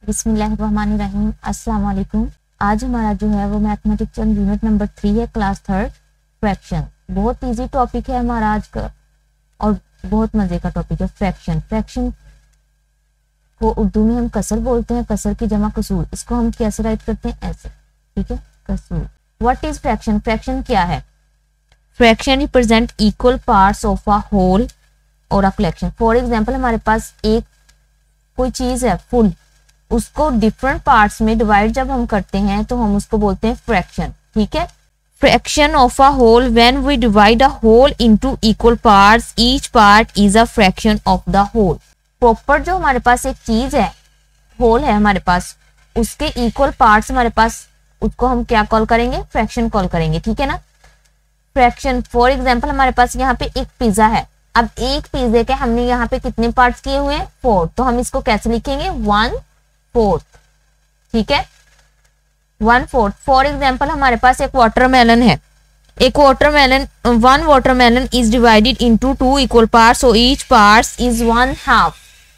बिस्मिल्लाहिर्रहमानिर्रहीम। अस्सलाम वालेकुम। आज हमारा जो है वो मैथमेटिक्स यूनिट नंबर 3 है, क्लास थर्ड, फ्रैक्शन। बहुत इजी टॉपिक है हमारा आज का और बहुत मजे का टॉपिक है फ्रैक्शन। फ्रैक्शन को उर्दू में हम कसर बोलते हैं, कसर की जमा कसूर। इसको हम कैसे राइट करते हैं? ऐसे, ठीक है, कसूर। What is fraction? फ्रैक्शन क्या है? Fraction represent equal parts of a whole और अ कलेक्शन। फॉर एग्जांपल, हमारे पास एक कोई चीज है फुल, उसको डिफरेंट पार्ट्स में डिवाइड जब हम करते हैं तो हम उसको बोलते हैं फ्रैक्शन, ठीक है। Fraction of a whole, when we divide a whole into equal parts, each part is a fraction of the whole. Proper जो हमारे पास एक चीज है, होल है हमारे पास, उसके इक्वल पार्ट्स हमारे पास, उसको हम क्या कॉल करेंगे? फ्रैक्शन कॉल करेंगे, ठीक है ना। फ्रैक्शन, फॉर एग्जाम्पल, हमारे पास यहाँ पे एक पिज्जा है। अब एक पिज्जे के हमने यहाँ पे कितने पार्ट्स किए हुए हैं? 4। तो हम इसको कैसे लिखेंगे? 1/4, ठीक है, 1/4। फॉर एग्जाम्पल, हमारे पास एक वाटरमेलन है। एक watermelon, 1 watermelon is divided into 2 equal parts, so each part is 1/2।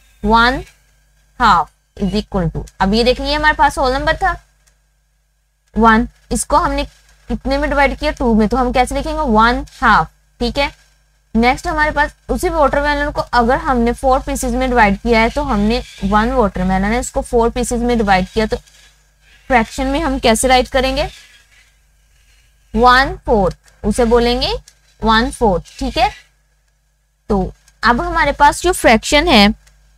1/2 is equal to, अब ये देख लीजिए हमारे पास होल नंबर था 1, इसको हमने कितने में डिवाइड किया? 2 में, तो हम कैसे लिखेंगे? 1/2, ठीक है। नेक्स्ट हमारे पास उसी वाटरमेलन को अगर हमने 4 पीसेज में डिवाइड किया है, तो हमने 1 वाटरमेलन है, इसको 4 पीसेज में डिवाइड किया, तो फ्रैक्शन में हम कैसे राइट करेंगे? 1/4, उसे बोलेंगे 1/4, ठीक है। तो अब हमारे पास जो फ्रैक्शन है,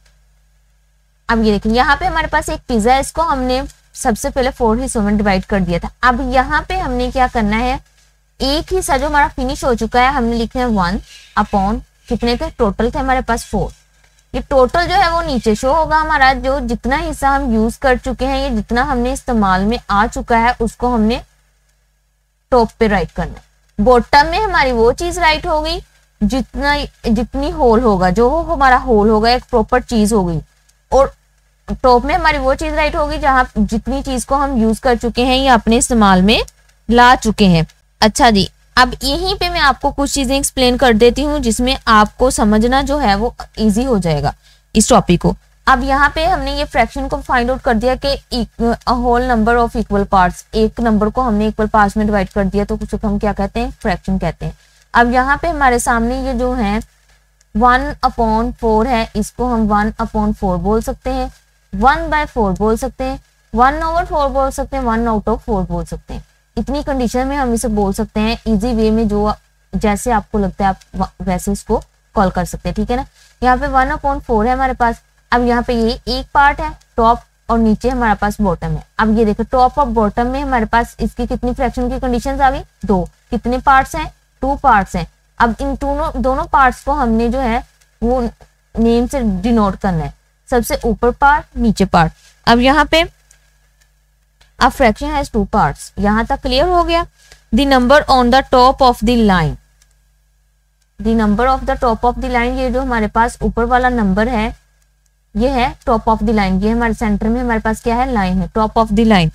अब ये देखिए यहाँ पे हमारे पास एक पिज्जा है, इसको हमने सबसे पहले 4 हिस्सों में डिवाइड कर दिया था। अब यहाँ पे हमने क्या करना है? एक हिस्सा जो हमारा फिनिश हो चुका है, हमने लिखना है 1/, कितने थे? टोटल थे हमारे पास 4। ये टोटल जो है वो नीचे शो होगा हमारा, जो जितना हिस्सा हम यूज कर चुके हैं, ये जितना हमने इस्तेमाल में आ चुका है, उसको हमने टॉप पे राइट करना है। बॉटम में हमारी वो चीज राइट होगी जितनी होल होगा, जो हमारा होल होगा, एक प्रॉपर चीज होगी, और टॉप में हमारी वो चीज राइट होगी जहां जितनी चीज को हम यूज कर चुके हैं या अपने इस्तेमाल में ला चुके हैं। अच्छा जी, अब यहीं पे मैं आपको कुछ चीजें एक्सप्लेन कर देती हूँ जिसमें आपको समझना जो है वो इजी हो जाएगा इस टॉपिक को। अब यहाँ पे हमने ये फ्रैक्शन को फाइंड आउट कर दिया कि whole number of equal parts, एक नंबर को हमने इक्वल पार्ट्स में डिवाइड कर दिया, तो उसको हम क्या कहते हैं? फ्रैक्शन कहते हैं। अब यहाँ पे हमारे सामने ये जो है 1/4 है, इसको हम 1/4 बोल सकते हैं, 1/4 बोल सकते हैं, 1/4 बोल सकते हैं, 1/4 बोल सकते हैं। इतनी कंडीशन में हम इसे बोल सकते हैं इजी वे में, जो जैसे आपको लगता है आप वैसे इसको कॉल कर सकते हैं, ठीक है ना। यहाँ पे 1/4 है हमारे पास। अब यहाँ पे ये एक पार्ट है टॉप, और नीचे हमारे पास बॉटम है। अब ये देखो, टॉप और बॉटम में हमारे पास इसकी कितनी फ्रैक्शन की कंडीशंस आ गई? 2। कितने पार्ट्स हैं? 2 पार्ट्स हैं। अब इन दोनों पार्ट्स को हमने जो है वो नेम से डिनोट करना है, सबसे ऊपर पार्ट, नीचे पार्ट। अब यहाँ पे अब फ्रैक्शन हैज 2 पार्ट्स, यहां तक क्लियर हो गया। The number on the top of the line, the number of the top of the line, ये जो हमारे पास ऊपर वाला नंबर है, ये है टॉप ऑफ द लाइन। ये हमारे सेंटर में हमारे पास क्या है? लाइन है, top of the line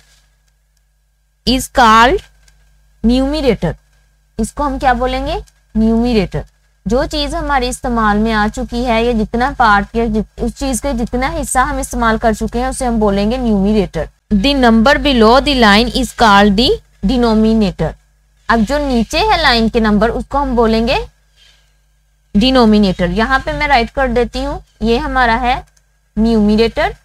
is called numerator. इसको हम क्या बोलेंगे? न्यूमरेटर। जो चीज हमारे इस्तेमाल में आ चुकी है, या जितना पार्ट या उस चीज का जितना हिस्सा हम इस्तेमाल कर चुके हैं, उसे हम बोलेंगे numerator. The number below the line is called the denominator. अब जो नीचे है लाइन के नंबर, उसको हम बोलेंगे डिनोमिनेटर। यहां पे मैं राइट कर देती हूं, ये हमारा है न्यूमरेटर,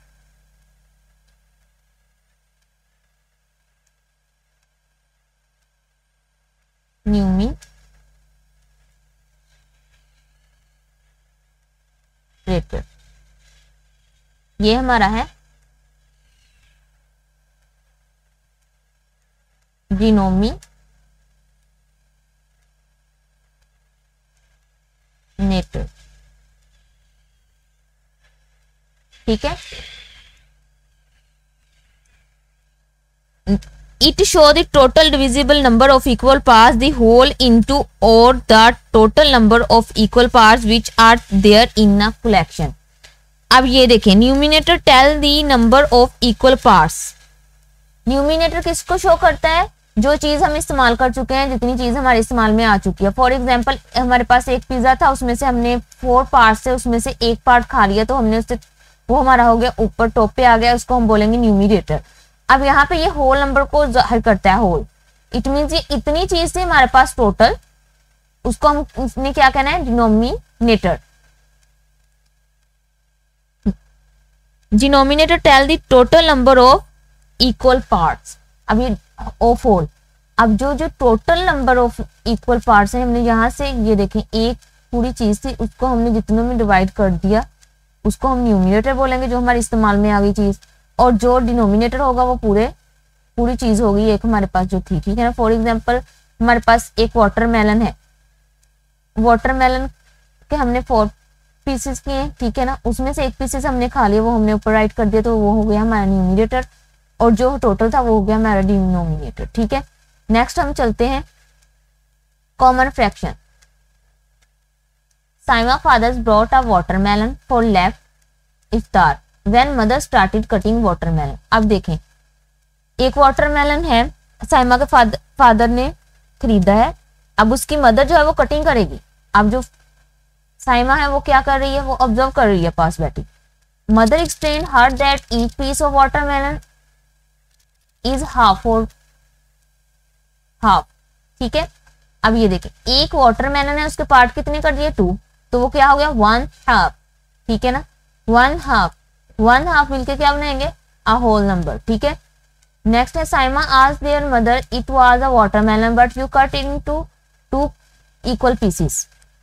न्यूमरेटर, ये हमारा है डिनोमिनेटर, ठीक है। It show the total divisible number of equal parts, the whole into, or the total number of equal parts which are there in a collection. अब ये देखें, numerator tell the number of equal parts. Numerator किसको show करता है? जो चीज हम इस्तेमाल कर चुके हैं, जितनी चीज हमारे इस्तेमाल में आ चुकी है। फॉर एग्जाम्पल, हमारे पास एक पिज्जा था, उसमें से हमने 4 पार्ट से उसमें से एक पार्ट खा लिया, तो हमने उससे वो हमारा हो गया, ऊपर टॉप पे आ गया, उसको हम बोलेंगे न्यूमिनेटर। अब यहाँ पे ये होल नंबर को जाहिर करता है, होल, इट मीन ये इतनी चीज थी हमारे पास टोटल, उसको हम उसने क्या कहना है, denominator. Denominator tell the total number of equal parts. अब ये ऑफ होल, अब जो जो total number of equal parts हैं, हमने यहाँ से ये देखें एक पूरी चीज थी, उसको हमने जितनों में डिवाइड कर दिया, उसको हम न्यूमिनेटर बोलेंगे, जो हमारे इस्तेमाल में आ गई चीज। और जो डिनोमिनेटर होगा वो पूरी चीज होगी एक हमारे पास जो थी, ठीक है ना। फॉर एग्जाम्पल हमारे पास एक वाटरमेलन है, वाटरमेलन के हमने 4 पीसेस किए, ठीक है ना, उसमें से एक पीसेस हमने खा लिया, वो हमने ऊपर राइट कर दिया, तो वो हो गया हमारा न्यूमिनेटर, और जो टोटल था वो हो गया हमारा डिनोमिनेटर, ठीक है। नेक्स्ट हम चलते हैं common fraction. Saima fathers brought a watermelon for left iftar when mother started cutting watermelon. अब देखें, एक वाटरमेलन है, साइमा के फादर ने खरीदा है, अब उसकी मदर जो है वो कटिंग करेगी। अब जो साइमा है वो क्या कर रही है, वो ऑब्जर्व कर रही है पास बैठी। Mother explain her that each piece of watermelon is half और हाफ, ठीक है। अब ये देखें, एक वाटरमेलन है, उसके पार्ट कितने कर दिए, 2, तो वो क्या हो गया, 1/2, ठीक है ना। 1/2 मिलके क्या बनाएंगे, अ होल नंबर, ठीक है। नेक्स्ट है Saima asked their mother it was a watermelon but you cut into 2 equal pieces.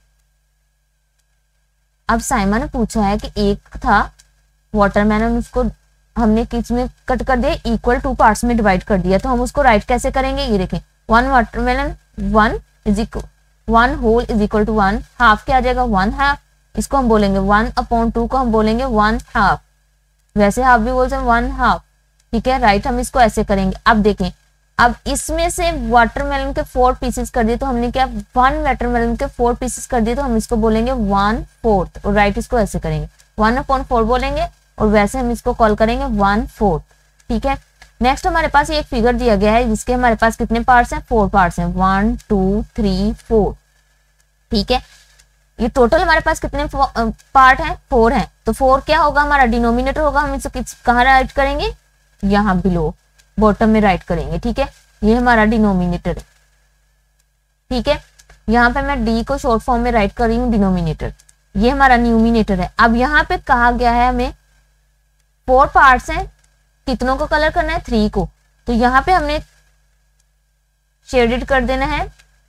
अब साइमा ने पूछा है कि एक था वाटरमेलन, उसको हमने किस में कट कर दिया, इक्वल 2 पार्ट्स में डिवाइड कर दिया, तो हम उसको राइट कैसे करेंगे, ये देखें, 1 watermelon 1 whole is equal to 1/2 क्या आ जाएगा, 1/2, इसको हम बोलेंगे 1/2 को हम बोलेंगे 1/2, वैसे हाफ भी बोल सकते 1/2, ठीक है। राइट हम इसको ऐसे करेंगे। अब देखें, अब इसमें से वाटरमेलन के 4 पीसेस कर दिए, तो हमने क्या 1 वाटरमेलन के 4 पीसेस कर दिए, तो हम इसको बोलेंगे 1/4, और राइट इसको ऐसे करेंगे 1/4 बोलेंगे, और वैसे हम इसको कॉल करेंगे 1/4, ठीक है। नेक्स्ट हमारे पास ये एक फिगर दिया गया है जिसके हमारे पास कितने पार्ट्स हैं, 4 पार्ट्स हैं, 1 2 3 4, ठीक है। ये टोटल हमारे पास कितने पार्ट हैं, 4 हैं, तो 4 क्या होगा, हमारा डिनोमिनेटर होगा। हम इसको कहाँ राइट करेंगे, यहाँ बिलो बॉटम में राइट करेंगे, ठीक है। ये हमारा डिनोमिनेटर है, ठीक है। यहाँ पे मैं डी को शॉर्ट फॉर्म में राइट कर रही हूँ, डिनोमिनेटर, ये हमारा न्यूमिनेटर है। अब यहाँ पे कहा गया है हमें 4 पार्ट्स हैं, कितनों को कलर करना है, 3 को, तो यहाँ पे हमने शेडेड कर देना है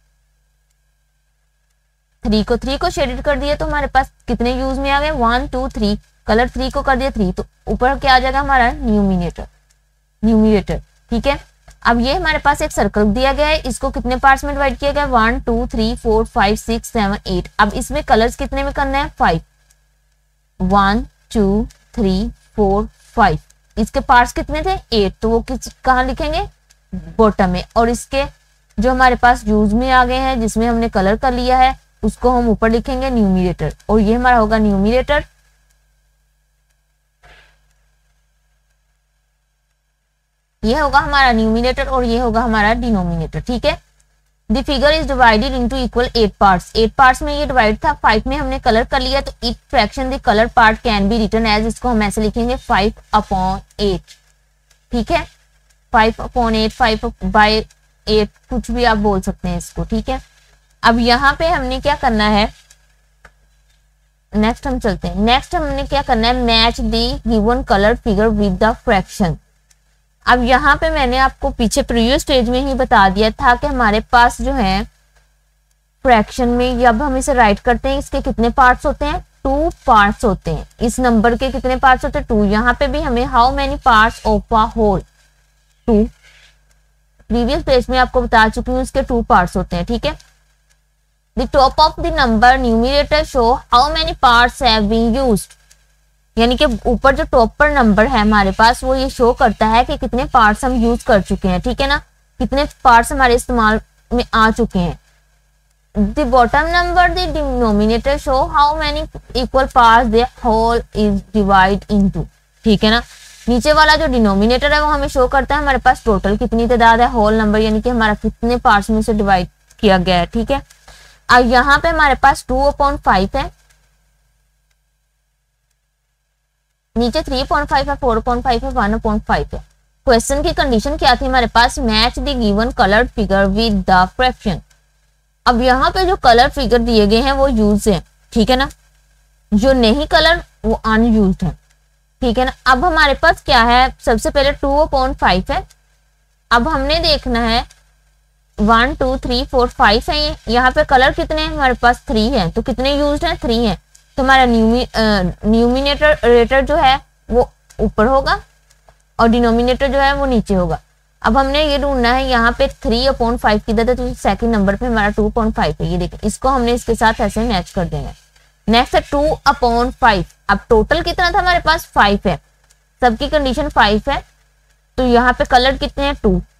3 को शेडेड कर दिया, तो हमारे पास कितने यूज में आ गए, 1 2 3, कलर 3 को कर दिया 3, तो ऊपर क्या आ जाएगा हमारा न्यूमिनेटर, ठीक है। अब ये हमारे पास एक सर्कल दिया गया है, इसको कितने पार्ट्स में डिवाइड किया गया, 1 2 3 4 5 6 7 8। अब इसमें कलर्स कितने में करना है, 5, 1 2 3 4 5, इसके पार्ट्स कितने थे, 8, तो वो कहाँ लिखेंगे, बॉटम में। और इसके जो हमारे पास यूज में आ गए हैं, जिसमें हमने कलर कर लिया है, उसको हम ऊपर लिखेंगे न्यूमिनेटर, और ये हमारा होगा न्यूमिनेटर। ये होगा हमारा न्यूमिनेटर और ये होगा हमारा डिनोमिनेटर, ठीक है। The figure is divided into equal 8 parts, 8 parts में ये डिवाइड था, 5 में हमने कलर कर लिया, तो it fraction the colour part can be written as, इसको हम ऐसे लिखेंगे 5/8, ठीक है। 5/8, 5/8, कुछ भी आप बोल सकते हैं इसको, ठीक है। अब यहाँ पे हमने क्या करना है, नेक्स्ट हम चलते हैं, नेक्स्ट हमने क्या करना है, match the given colour figure with the fraction. अब यहाँ पे मैंने आपको पीछे प्रीवियस स्टेज में ही बता दिया था कि हमारे पास जो है फ्रैक्शन में, जब हम इसे राइट करते हैं, इसके कितने पार्ट्स होते हैं, 2 पार्ट्स होते हैं। इस नंबर के कितने पार्ट्स होते हैं, 2। यहाँ पे भी हमें how many parts of a whole, 2, previous page में आपको बता चुकी हूँ, इसके 2 पार्ट्स होते हैं, ठीक है। The top of the number numerator show how many parts have been used, यानी कि ऊपर जो टॉप पर नंबर है हमारे पास, वो ये शो करता है कि कितने पार्ट्स हम यूज कर चुके हैं, ठीक है ना, कितने पार्ट्स हमारे इस्तेमाल में आ चुके हैं। The bottom number the denominator show how many equal parts the whole is divide into, ठीक है ना। नीचे वाला जो डिनोमिनेटर है वो हमें शो करता है हमारे पास टोटल कितनी तादाद है, होल नंबर यानी कि हमारा कितने पार्ट्स में से डिवाइड किया गया है, ठीक है। अब यहाँ पे हमारे पास 2/5 है, नीचे 3.5 है, 4.5 है, 1.5 है। क्वेश्चन की कंडीशन क्या थी हमारे पास, match the given coloured figure with the fraction. अब यहाँ पे जो कलर फिगर दिए गए हैं वो यूज है, ठीक है ना, जो नहीं कलर वो अनयूज्ड है, ठीक है ना। अब हमारे पास क्या है, सबसे पहले 2/5 है। अब हमने देखना है 1 2 3 4 5 है, ये यहाँ पे कलर कितने हैं हमारे पास 3 है, तो कितने यूज्ड हैं 3 है, तो हमारा न्यूमिनेटर रेटर जो है वो ऊपर होगा और डिनोमिनेटर जो है वो नीचे होगा। अब हमने ये ढूंढना है यहाँ पे 3/5 किधर है, तो सेकंड नंबर पे हमारा 2.5 है, ये देखिए इसको हमने इसके साथ ऐसे मैच कर देना है। नेक्स्ट है 2/5। अब टोटल कितना था हमारे पास 5 है, सबकी कंडीशन 5 है, तो यहाँ पे कलर कितने हैं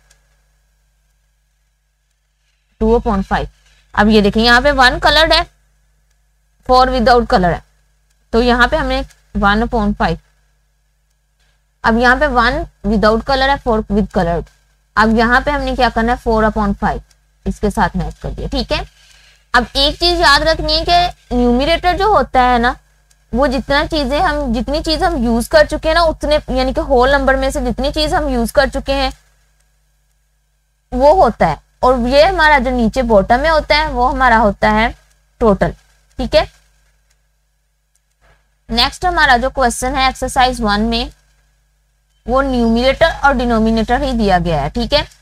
2/5। अब ये देखिए यहाँ पे 1 कलर्ड है, 4 विदाउट कलर है, तो यहाँ पे हमने 1/5। अब यहाँ पे 1 विदाउट कलर है, 4 विद कलर। अब यहाँ पे हमने क्या करना है 4/5 इसके साथ मैच कर दिया, ठीक है। अब एक चीज याद रखनी है कि न्यूमरेटर जो होता है ना, वो जितनी चीज हम यूज कर चुके हैं ना उतने, यानी कि होल नंबर में से जितनी चीज हम यूज कर चुके हैं वो होता है, और ये हमारा जो नीचे बॉटम में होता है वो हमारा होता है टोटल, ठीक है। नेक्स्ट हमारा जो क्वेश्चन है एक्सरसाइज 1 में, वो न्यूमरेटर और डिनोमिनेटर ही दिया गया है, ठीक है।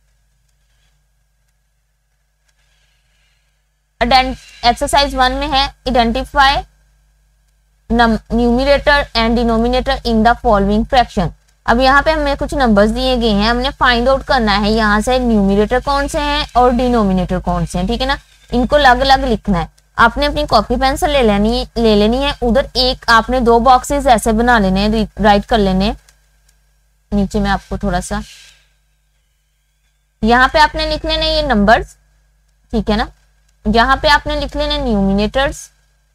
एक्सरसाइज 1 में है identify numerator and denominator in the following fraction. अब यहाँ पे हमें कुछ नंबर्स दिए गए हैं, हमने फाइंड आउट करना है यहाँ से न्यूमरेटर कौन से हैं और डिनोमिनेटर कौन से हैं, ठीक है ना। इनको अलग अलग लिखना है। आपने अपनी कॉपी पेंसिल ले लेनी है, उधर एक आपने 2 बॉक्सेस ऐसे बना लेने हैं, राइट कर लेने। नीचे में आपको थोड़ा सा यहाँ पे आपने लिख लेने ये नंबर्स, ठीक है ना। यहाँ पे आपने लिख लेने न्यूमिनेटर्स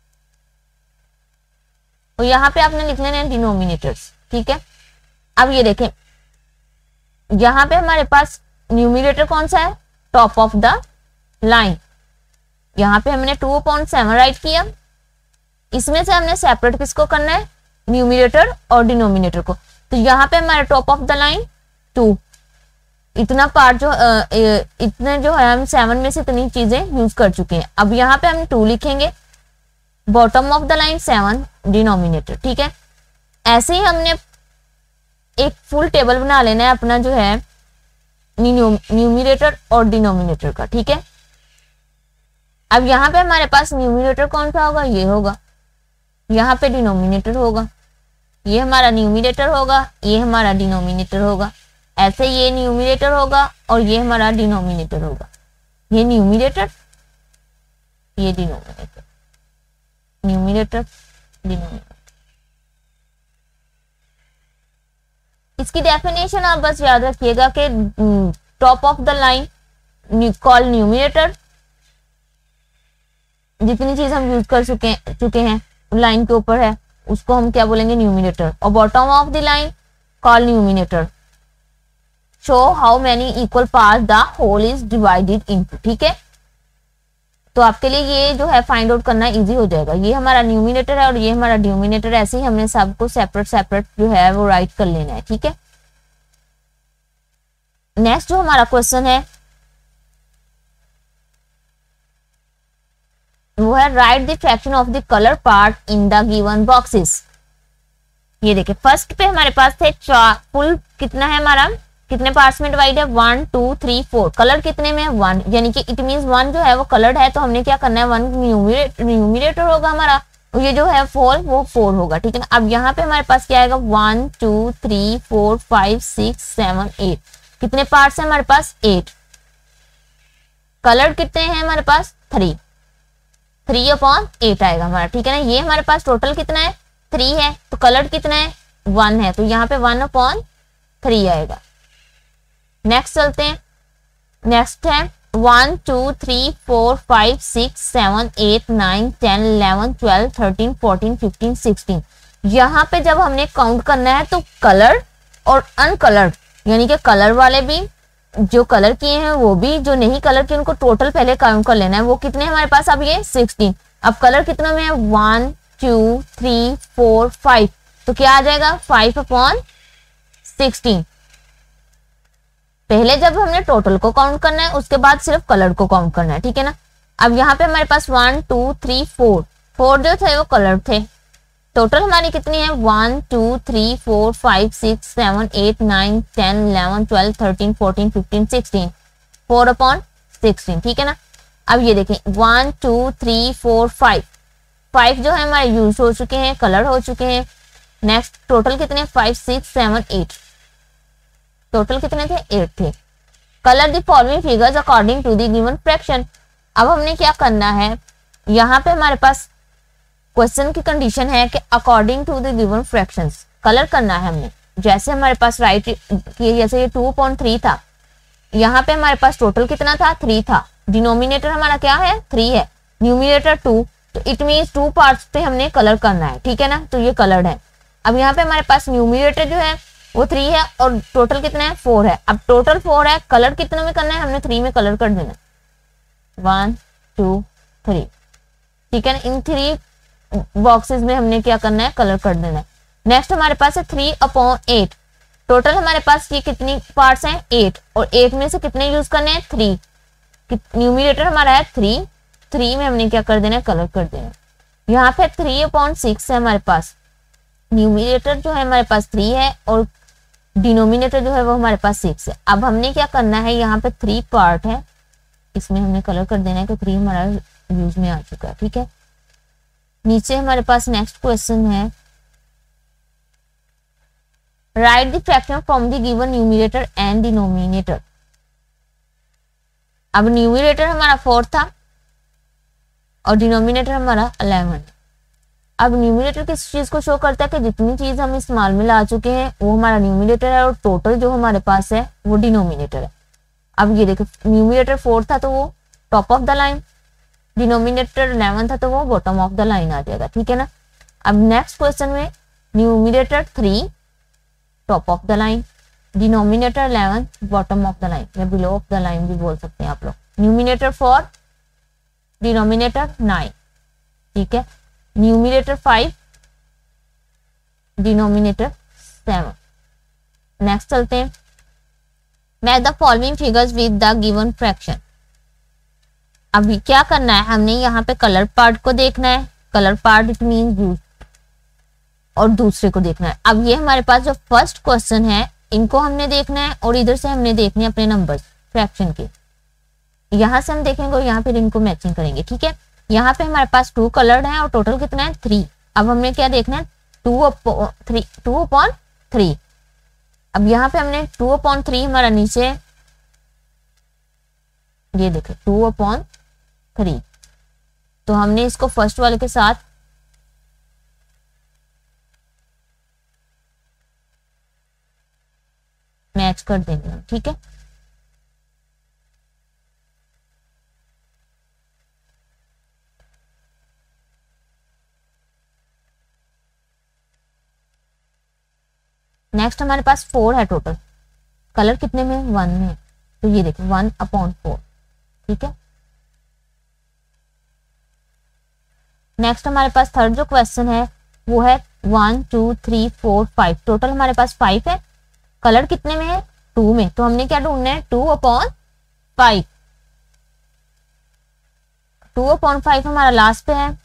और यहाँ पे आपने लिख लेने डिनोमिनेटर्स, ठीक है। अब ये देखें यहाँ पे हमारे पास न्यूमरेटर कौन सा है, टॉप ऑफ द लाइन। यहाँ पे हमने 2/7 राइट किया, इसमें से हमने सेपरेट किसको करना है, न्यूमरेटर और डिनोमिनेटर को। तो यहाँ पे हमारा टॉप ऑफ द लाइन 2, इतना पार्ट जो इतने जो है हम 7 में से इतनी चीजें यूज कर चुके हैं। अब यहाँ पे हम 2 लिखेंगे, bottom of the line 7 denominator, ठीक है। ऐसे ही हमने एक फुल टेबल बना लेना है अपना जो है न्यूमरेटर और डिनोमिनेटर का, ठीक है। अब यहाँ पे हमारे पास न्यूमरेटर कौन सा होगा, ये होगा, यहाँ पे डिनोमिनेटर होगा, ये हमारा न्यूमरेटर होगा, ये हमारा डिनोमिनेटर होगा। ऐसे ये न्यूमरेटर होगा और ये हमारा डिनोमिनेटर होगा, ये न्यूमरेटर ये डिनोमिनेटर, न्यूमरेटर डिनोमिनेटर। इसकी डेफिनेशन आप बस याद रखिएगा कि top of the line call numerator, जितनी चीज हम यूज कर चुके हैं लाइन के ऊपर है उसको हम क्या बोलेंगे न्यूमरेटर, और bottom of the line call numerator. Show how many equal part the whole is divided into, ठीक है। तो आपके लिए ये जो है फाइंड आउट करना इजी हो जाएगा। ये हमारा न्यूमरेटर है और ये हमारा डिनोमिनेटर, ऐसे ही हमने सबको सेपरेट जो है वो राइट कर लेना है, ठीक है। नेक्स्ट जो हमारा क्वेश्चन है वो है write the fraction of the colour part in the given boxes. ये देखिए फर्स्ट पे हमारे पास थे फुल कितना है हमारा, कितने पार्ट्स में डिवाइड है 1 2 3 4, कलर कितने में है 1, यानी कि इट मींस 1 जो है वो कलर्ड है, तो हमने क्या करना है 1 न्यूमरेटर होगा हमारा, ये जो है 4 वो 4 होगा, ठीक है ना। अब यहाँ पे हमारे पास क्या आएगा 1 2 3 4 5 6 7 8, कितने पार्ट्स है हमारे पास 8, कलर कितने हैं हमारे पास 3/8 आएगा हमारा, ठीक है ना। ये हमारे पास टोटल कितना है 3 है, तो कलर कितना है 1 है, तो यहाँ पे 1/3 आएगा। नेक्स्ट चलते हैं, नेक्स्ट है 1 2 3 4 5 6 7 8 9 10 11 12 13 14 15 16। यहाँ पे जब हमने काउंट करना है तो कलर और अनकलर्ड, यानी कि कलर वाले भी जो कलर किए हैं वो भी, जो नहीं कलर किए उनको टोटल पहले काउंट कर लेना है। वो कितने हमारे पास, अब ये 16। अब कलर कितना में है 1 2 3 4 5, तो क्या आ जाएगा 5/16। पहले जब हमने टोटल को काउंट करना है, उसके बाद सिर्फ कलर को काउंट करना है, ठीक है ना। अब यहाँ पे हमारे पास 1 2 3 4 4 जो थे वो कलर थे। टोटल हमारी कितनी है 1 2 3 4 5 6 7 8 9 10 11 12 13 14 15 16 4/16, ठीक है ना। अब ये देखें 1 2 3 4 5 5 जो है हमारे यूज हो चुके हैं, कलर हो चुके हैं। नेक्स्ट टोटल कितने 5 6 7 8, टोटल कितने थे 8 थे। Colour the following figures according to the given fraction. अब हमने क्या करना है, यहाँ पे हमारे पास क्वेश्चन की कंडीशन है कि according to the given fractions colour करना है हमने। जैसे हमारे पास राइट किए, जैसे ये 2/3 था, यहाँ पे हमारे पास टोटल कितना था 3 था, डिनोमिनेटर हमारा क्या है 3 है, न्यूमिनेटर 2, तो इट मीन्स 2 पार्ट्स पे हमने कलर करना है, ठीक है ना। तो ये कलर्ड है। अब यहाँ पे हमारे पास न्यूमिनेटर जो है वो 3 है और टोटल कितना है 4 है। अब टोटल 4 है, कलर कितने में करना है, हमने 3 में कलर कर देना, 1 2 3, ठीक है ना। इन 3 बॉक्सेस में हमने क्या करना है, कलर कर देना है। नेक्स्ट हमारे पास है 3/8, टोटल हमारे पास ये कितनी पार्ट्स हैं 8, और 8 में से कितने यूज करने हैं 3, न्यूमिनेटर हमारा है 3, 3 में हमने क्या कर देना है, कलर कर देना है। यहाँ पे 3/6 है हमारे पास, न्यूमिनेटर जो है हमारे पास 3 है और डिनोमिनेटर जो है वो हमारे पास 6 है। अब हमने क्या करना है, यहाँ पे 3 पार्ट है, इसमें हमने कलर कर देना है कि 3 हमारा यूज में आ चुका है, ठीक है। नीचे हमारे पास नेक्स्ट क्वेश्चन है, write the fraction from the given numerator and denominator. अब न्यूमिनेटर हमारा 4 था और डिनोमिनेटर हमारा 11। अब न्यूमिनेटर किस चीज को शो करता है कि जितनी चीज हम इस्तेमाल में ला चुके हैं वो हमारा न्यूमिनेटर है और टोटल जो हमारे पास है वो डिनोमिनेटर है। अब ये देखो न्यूमिनेटर 4 था तो वो top of the line, denominator 11 था तो वो बॉटम ऑफ द लाइन आ जाएगा, ठीक है ना। अब नेक्स्ट क्वेश्चन में numerator 3 top of the line, denominator 11 bottom of the line या बिलो ऑफ द लाइन भी बोल सकते हैं आप लोग। न्यूमिनेटर 4, डिनोमिनेटर 9, ठीक है। Numerator 5, denominator 7। नेक्स्ट चलते हैं, match the following figures with the given fraction. अभी क्या करना है, हमने यहाँ पे कलर पार्ट को देखना है, colour part it mean use, और दूसरे को देखना है। अब ये हमारे पास जो फर्स्ट क्वेश्चन है इनको हमने देखना है और इधर से हमने देखने अपने नंबर्स फ्रैक्शन के, यहाँ से हम देखेंगे और यहाँ पे इनको मैचिंग करेंगे, ठीक है। यहाँ पे हमारे पास 2 कलर्ड हैं और टोटल कितना है 3। अब हमने क्या देखना है 2/3। अब यहाँ पे हमने 2/3 हमारा नीचे, ये देखो 2/3, तो हमने इसको फर्स्ट वाले के साथ मैच कर देंगे, ठीक है। नेक्स्ट हमारे पास 4 है टोटल, कलर कितने में 1 में, तो ये देखो 1/4, ठीक है। नेक्स्ट हमारे पास थर्ड जो क्वेश्चन है वो है 1 2 3 4 5, टोटल हमारे पास 5 है, कलर कितने में है 2 में, तो हमने क्या ढूंढना है 2/5। 2/5 हमारा लास्ट पे है,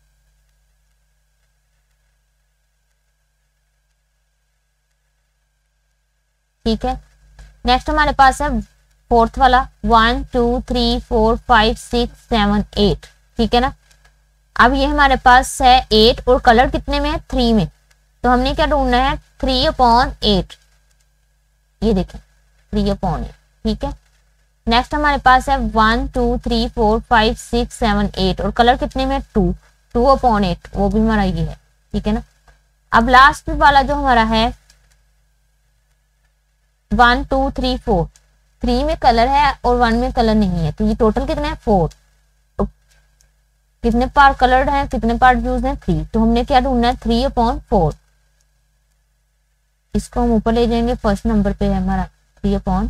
ठीक है। नेक्स्ट हमारे पास है फोर्थ वाला 1 2 3 4 5 6 7 8, ठीक है ना। अब ये हमारे पास है 8 और कलर कितने में है 3 में, तो हमने क्या ढूंढना है 3/8, ये देखें 3/8, ठीक है। नेक्स्ट हमारे पास है 1 2 3 4 5 6 7 8 और कलर कितने में 2/8, वो भी हमारा ये है, ठीक है ना। अब लास्ट वाला जो हमारा है 1 2 3 4, 3 में कलर है और 1 में कलर नहीं है, तो ये टोटल कितने हैं 4, तो कितने पार्ट कलर्ड हैं, कितने पार्ट यूज हैं 3, तो हमने क्या ढूंढना है 3/4। इसको हम ऊपर ले जाएंगे, फर्स्ट नंबर पे है हमारा 3/4।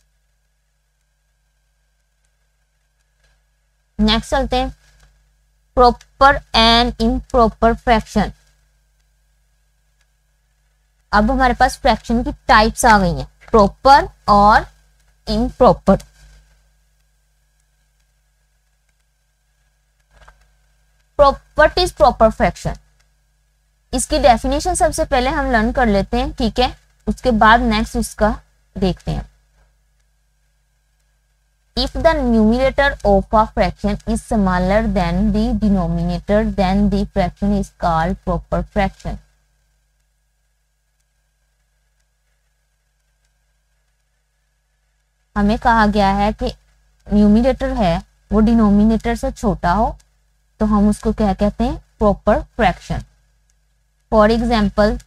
नेक्स्ट चलते हैं, प्रॉपर एंड इम्प्रॉपर फ्रैक्शन। अब हमारे पास फ्रैक्शन की टाइप्स आ गई हैं, प्रॉपर और इम्प्रॉपर। प्रॉपर्टीज प्रॉपर फ्रैक्शन, इसकी डेफिनेशन सबसे पहले हम लर्न कर लेते हैं, ठीक है, उसके बाद नेक्स्ट उसका देखते हैं। If the numerator of a fraction is smaller than the denominator then the fraction is called proper fraction. हमें कहा गया है कि न्यूमरेटर है वो डिनोमिनेटर से छोटा हो तो हम उसको क्या कहते हैं, proper fraction. For example,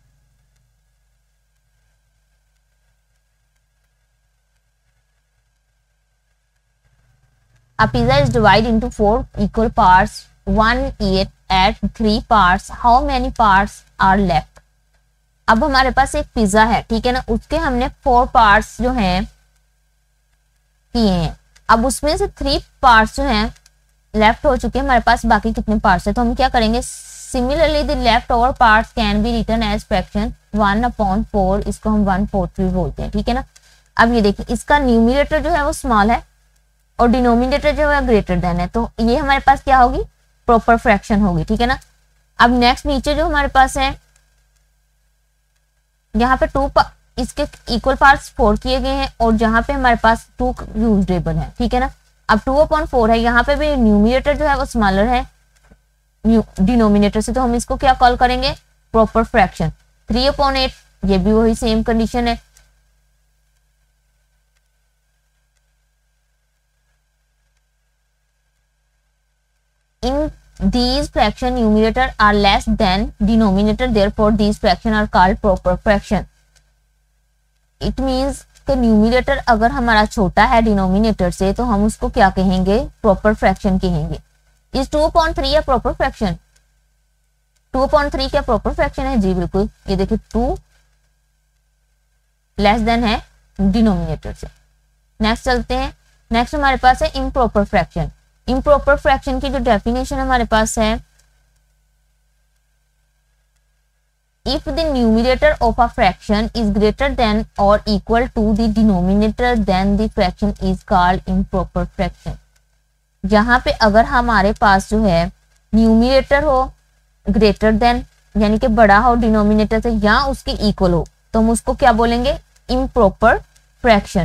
a pizza is divided into 4 equal parts, 1 eat at 3 parts, how many parts are left? अब हमारे पास एक पिज्जा है, ठीक है ना, उसके हमने 4 पार्ट्स जो हैं किए हैं। अब उसमें से 3 पार्ट्स जो हैं लेफ्ट हो चुके हैं, हमारे पास बाकी कितने पार्ट्स है, तो हम क्या करेंगे, similarly the left over parts can be written as fraction 1/4, इसको हम 1/4 भी बोलते हैं, ठीक है ना। अब ये देखिए, इसका न्यूमरेटर जो है वो स्मॉल है और डिनोमिनेटर जो है ग्रेटर देन है, तो ये हमारे पास क्या होगी, प्रॉपर फ्रैक्शन होगी, ठीक है ना। अब नेक्स्ट नीचे जो हमारे पास है, यहाँ पे इसके इक्वल पार्ट्स 4 किए गए हैं और जहां पे हमारे पास 2 यूजेबल है, ठीक है ना। अब 2/4 है, यहाँ पे भी न्यूमरेटर जो है वो स्मॉलर है डिनोमिनेटर से, तो हम इसको क्या कॉल करेंगे, प्रॉपर फ्रैक्शन। 3/8, ये भी वही सेम कंडीशन है। In these fraction numerator are less than denominator, therefore these fraction are called proper fraction. It means कि न्यूमरेटर अगर हमारा छोटा है डिनोमिनेटर से तो हम उसको क्या कहेंगे, प्रॉपर फ्रैक्शन कहेंगे। इस 2/3 या प्रॉपर फ्रैक्शन, 2/3 क्या प्रॉपर फ्रैक्शन है, जी बिल्कुल, ये देखिए 2 लेस देन है डिनोमिनेटर से। नेक्स्ट चलते हैं, नेक्स्ट हमारे पास है इम्प्रॉपर फ्रैक्शन। इम्प्रॉपर फ्रैक्शन की जो डेफिनेशन हमारे पास है, if the numerator of a fraction is greater than or equal to the denominator then the fraction is called improper fraction। जहां पे अगर हमारे पास जो है न्यूमरेटर हो ग्रेटर देन यानी कि बड़ा हो डिनोमिनेटर से या उसके इक्वल हो तो हम उसको क्या बोलेंगे, इम्प्रॉपर फ्रैक्शन।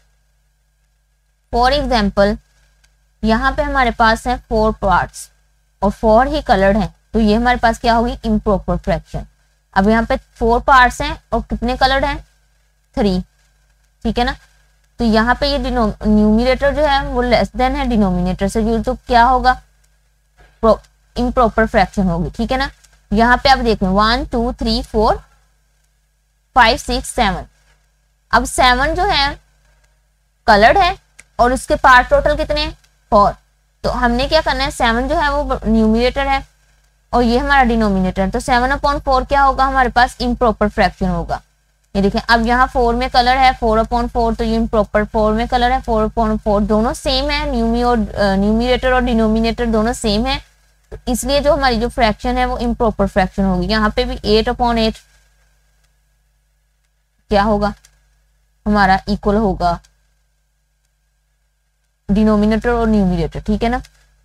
फॉर एग्जाम्पल, यहाँ पे हमारे पास है 4 पार्ट्स और 4 ही कलर्ड हैं, तो ये हमारे पास क्या होगी, इम्प्रॉपर फ्रैक्शन। अब यहाँ पे 4 पार्ट्स हैं और कितने कलर्ड हैं, 3, ठीक है ना। तो यहाँ पे ये न्यूमरेटर जो है वो लेस देन है डिनोमिनेटर से, जो तो क्या होगा, इम्प्रॉपर फ्रैक्शन होगी, ठीक है ना। यहाँ पे आप देखें 1 2 3 4 5 6 7, अब 7 जो है कलर्ड है और उसके पार्ट टोटल कितने हैं, 4। तो हमने क्या करना है, 7 जो है वो न्यूमरेटर है और ये हमारा डिनोमिनेटर, तो 7/4 क्या होगा हमारे पास, इम्प्रॉपर फ्रैक्शन होगा। ये देखें, अब यहाँ 4 में कलर है 4/4, तो ये इम्प्रॉपर, 4 में कलर है 4/4, दोनों सेम है, न्यूमरेटर और डिनोमिनेटर दोनों सेम है, तो इसलिए जो हमारी जो फ्रैक्शन है वो इम्प्रॉपर फ्रैक्शन होगी। यहाँ पे भी 8/8 क्या होगा हमारा, इक्वल होगा डिनोमिनेटर और न्यूमरेटर, ठीक है ना।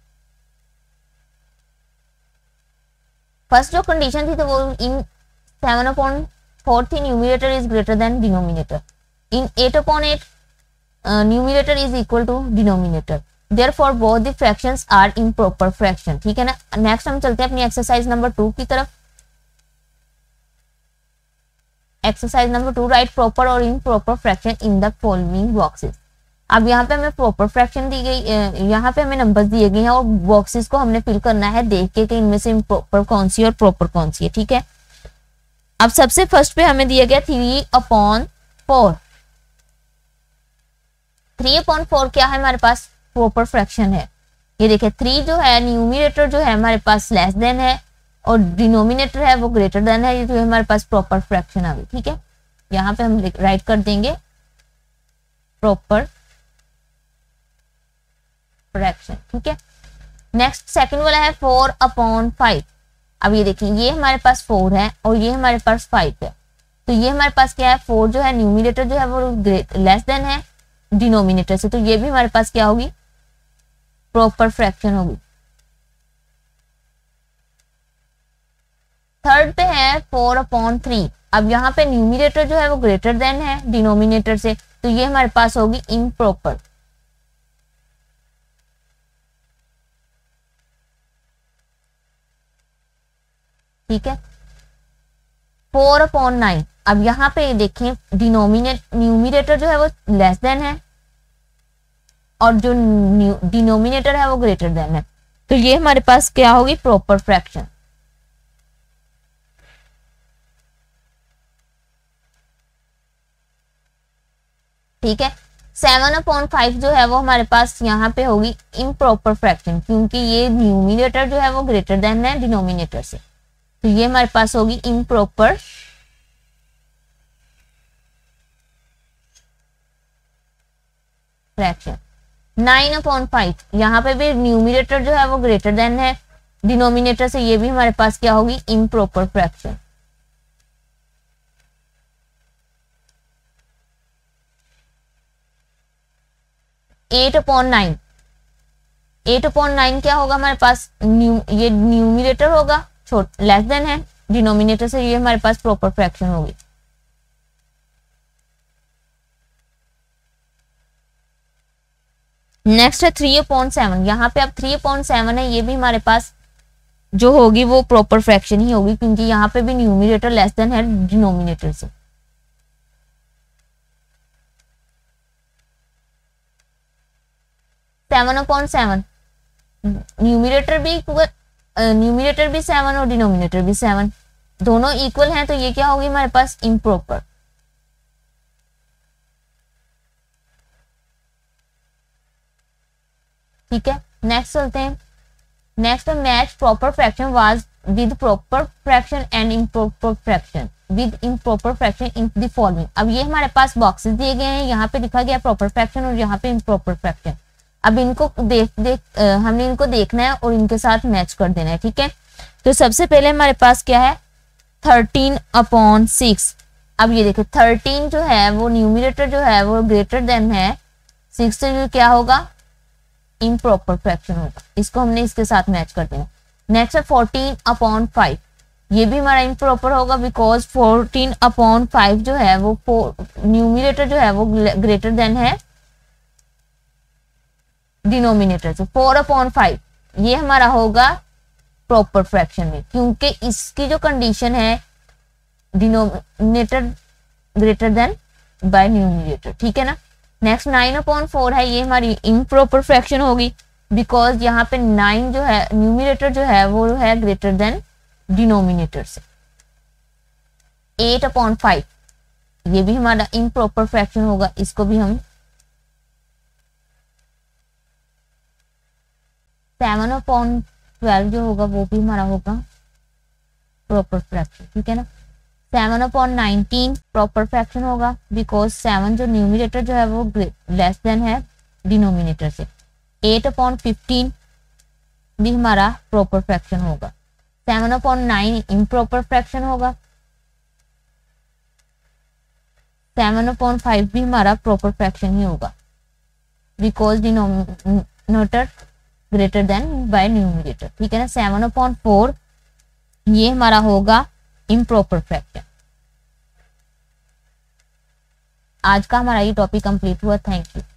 फर्स्ट जो कंडीशन थी तो वो इन 7/4 थी, numerator is greater than denominator. In 8/8 numerator is equal to denominator, therefore both the fractions are improper fraction, ठीक है ना। नेक्स्ट हम चलते हैं अपनी एक्सरसाइज नंबर 2 की तरफ। एक्सरसाइज नंबर 2, राइट प्रॉपर और improper fraction in the following boxes. अब यहाँ पे हमें प्रॉपर फ्रैक्शन दी गई, यहाँ पे हमें नंबर्स दिए गए हैं और बॉक्सेस को हमने फिल करना है देख के कि इनमें से इम्प्रॉपर कौन सी और प्रॉपर कौन सी है, ठीक है। अब सबसे फर्स्ट पे हमें दिया गया 3/4। 3/4 क्या है हमारे पास, प्रॉपर फ्रैक्शन है। ये देखिए 3 जो है न्यूमरेटर जो है हमारे पास लेस देन है और डिनोमिनेटर है वो ग्रेटर देन है, ये जो हमारे पास प्रॉपर फ्रैक्शन आ गई, ठीक है। यहाँ पे हम राइट कर देंगे प्रॉपर फ्रैक्शन, ठीक है। नेक्स्ट सेकंड वाला है 4/5। अब ये देखिए ये हमारे पास 4 है और ये हमारे पास 5 है, तो ये हमारे पास क्या है 4 जो है न्यूमिनेटर जो है वो लेस देन है डिनोमिनेटर से, तो ये भी हमारे पास क्या होगी प्रॉपर फ्रैक्शन होगी। थर्ड पे है 4/3। अब यहाँ पे न्यूमिनेटर जो है वो ग्रेटर देन है डिनोमिनेटर से, तो ये हमारे पास होगी इम्प्रॉपर। ठीक है 4/9। अब यहाँ पे देखें न्यूमिनेटर जो है वो लेस देन है और जो डिनोमिनेटर है वो ग्रेटर देन है, तो ये हमारे पास क्या होगी प्रॉपर फ्रैक्शन। ठीक है 7/5 जो है वो हमारे पास यहाँ पे होगी इम्प्रॉपर फ्रैक्शन, क्योंकि ये न्यूमिनेटर जो है वो ग्रेटर देन है डिनोमिनेटर से, तो ये हमारे पास होगी इम्प्रॉपर फ्रैक्शन। 9/5 यहाँ पे भी न्यूमिनेटर जो है वो ग्रेटर देन है डिनोमिनेटर से, ये भी हमारे पास क्या होगी improper fraction. Eight upon nine क्या होगा हमारे पास ये न्यूमिनेटर होगा लेस देन है डिनोमिनेटर से, ये हमारे पास प्रॉपर फ्रैक्शन होगी। नेक्स्ट है 3/7। यहाँ पे अब 3/7 है, ये भी हमारे पास जो होगी वो प्रॉपर फ्रैक्शन ही होगी, क्योंकि यहाँ पे भी न्यूमिनेटर लेस देन है डिनोमिनेटर से। सेवन अपॉन सेवन न्यूमिनेटर भी 7 और डिनोमिनेटर भी 7, दोनों इक्वल हैं, तो ये क्या होगी हमारे पास इम्प्रॉपर। ठीक है नेक्स्ट चलते हैं। Next match proper fraction was with proper fraction and improper fraction with improper fraction in the following. अब ये हमारे पास बॉक्सेस दिए गए हैं, यहाँ पे लिखा गया प्रॉपर फ्रैक्शन और यहाँ पे इम्प्रॉपर फ्रैक्शन। अब इनको हमने इनको देखना है और इनके साथ मैच कर देना है। ठीक है तो सबसे पहले हमारे पास क्या है 13/6। अब ये देखिए 13 जो है वो न्यूमिनेटर जो है वो ग्रेटर देन है 6 से, जो क्या होगा इम्प्रॉपर फ्रैक्शन होगा, इसको हमने इसके साथ मैच कर देना। नेक्स्ट है 14/5, ये भी हमारा इम्प्रॉपर होगा, बिकॉज 14/5 जो है वो न्यूमिनेटर जो है वो ग्रेटर देन है डिनोमिनेटर से। 4/5 ये हमारा होगा प्रॉपर फ्रैक्शन में, क्योंकि इसकी जो कंडीशन है denominator greater than by numerator. ठीक है ना। नेक्स्ट 9/4 है, ये हमारी इम्प्रॉपर फ्रैक्शन होगी, बिकॉज यहाँ पे 9 जो है न्यूमिनेटर जो है वो है ग्रेटर देन डिनोमिनेटर से। 8/5 ये भी हमारा इम्प्रॉपर फ्रैक्शन होगा, इसको भी हम 7/12 जो होगा वो भी हमारा होगा प्रॉपर फ्रैक्शन। ठीक है ना। 7/19 प्रॉपर फ्रैक्शन होगा, बिकॉज 7 जो न्यूमिनेटर जो है वो लेस देन है डिनोमिनेटर से। 8/15 भी हमारा प्रॉपर फ्रैक्शन होगा। 7/9 इम्प्रॉपर फ्रैक्शन होगा। 7/5 भी हमारा प्रॉपर फ्रैक्शन ही होगा, because denominator greater than by numerator. ठीक है ना। 7/4 ये हमारा होगा इम्प्रॉपर फ्रैक्शन। आज का हमारा ये टॉपिक कंप्लीट हुआ। Thank you.